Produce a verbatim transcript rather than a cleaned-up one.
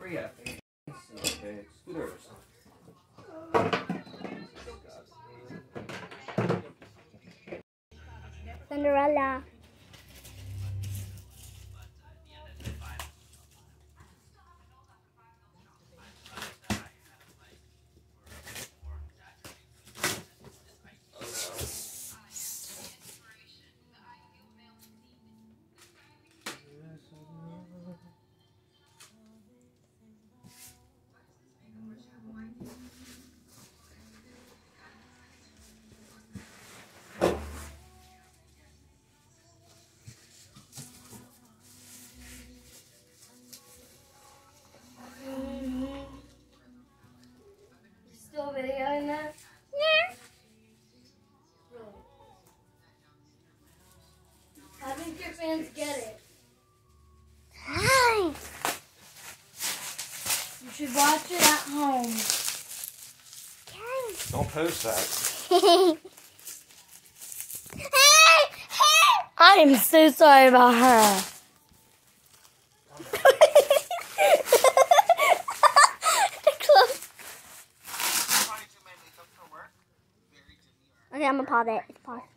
yeah. Okay, scooters. Cinderella. Still videoing that? Yeah. I think your fans get it. Hi. You should watch it at home. Don't post that. I am so sorry about her. Okay, I'm gonna pause it. Pause.